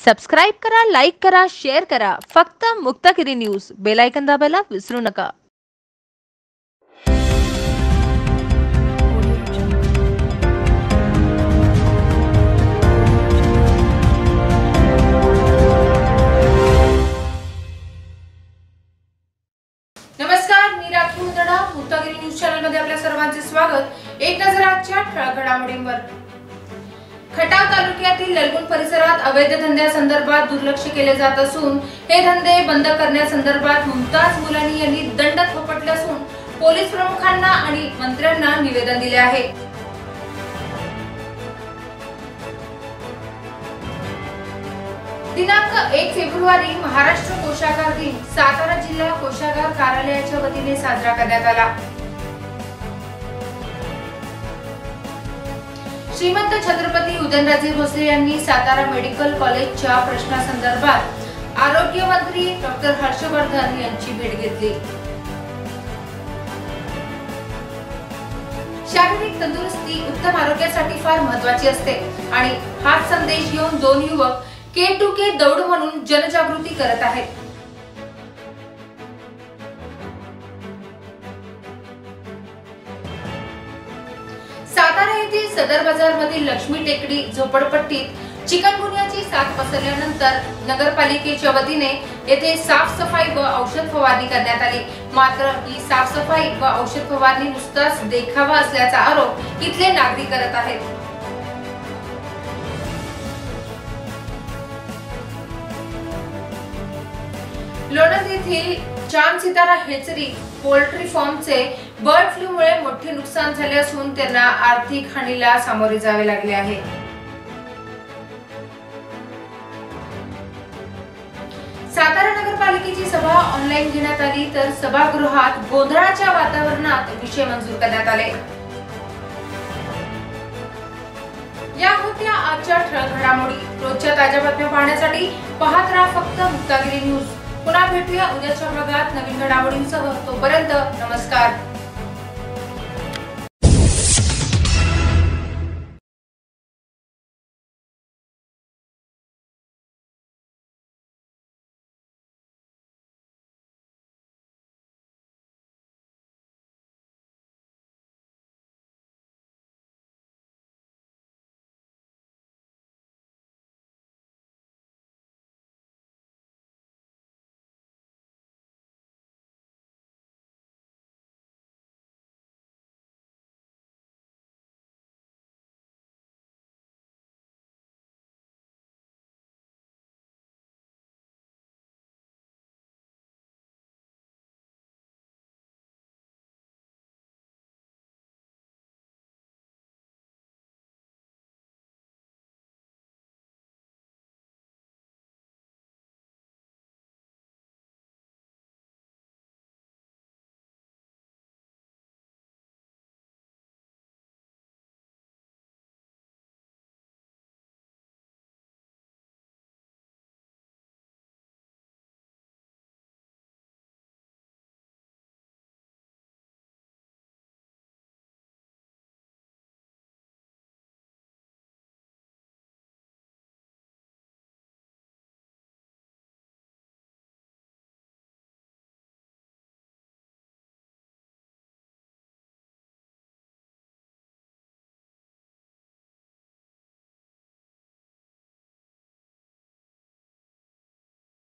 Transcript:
Subscribe करा, like करा, share करा. फक्त मुक्तागिरी न्यूज. बेल आयकॉन दाबायला विसरू नका. नमस्कार, मी राखी मुंदडा. मुक्तागिरी न्यूज चॅनल मध्ये आपल्या सर्वांचे स्वागत. एक नजर आजच्या ठळक घडामोडींवर. खटाव तालुक्यातील ललगुण परिसरात अवैध धंद्यासंदर्भात दुर्लक्ष केले जात असून हे धंदे बंद करण्यासंदर्भात मुमताज मुलानी यांनी दंड थोपटले असून पोलीस प्रमुखांना आणि मंत्र्यांना निवेदन दिले आहे. दिनांक 1 फेब्रुवारी महाराष्ट्र कोषागार दिन सातारा जिल्हा कोषागार कार्यालयाच्या वतीने साजरा करण्यात आला. श्रीमंत छत्रपती उदयनराजे भोसले यांनी सातारा मेडिकल कॉलेजच्या प्रश्नासंदर्भात आरोग्य मंत्री डॉक्टर हर्षवर्धन यांची भेट घेतली. शारीरिक तंदुरुस्ती उत्तम आरोग्यासाठी फार महत्त्वाची असते आणि हाच संदेश घेऊन दोन युवक K2K दौड म्हणून जनजागृती करत आहेत. सातारा येथील सदर बाजार मधील लक्ष्मी टेकडी झोपडपट्टीत चिकनगुन्ह्याची साथ पसरल्यानंतर नगरपालिकेच्या वतीने येथे साफसफाई व औषध फवारणी करण्यात आली. मात्र ही साफसफाई व औषध फवारणी नुसताच देखावा असल्याचा आरोप इथले नागरिक करत आहेत. लोणंद येथील चांद सितारा हेचरी पोल्ट्री फार्मचे बर्ड फ्लूमुळे मोठे नुकसान झाले असून त्यांना आर्थिक हानीला सामोरे जावे लागले आहे. सातारा नगरपालिकेची सभा ऑनलाईन घेण्यात आली तर सभागृहात गोंधळाच्या वातावरणात विषय मंजूर करण्यात आले. या होत्या आजच्या ठळक घडामोडी. रोजच्या ताज्या बातम्या पाहण्यासाठी पाहत राहा फक्त मुक्तागिरी न्यूज. पुन्हा भेटूया उद्याच्या भागात नवीन घडामोडींसह. तोपर्यंत नमस्कार.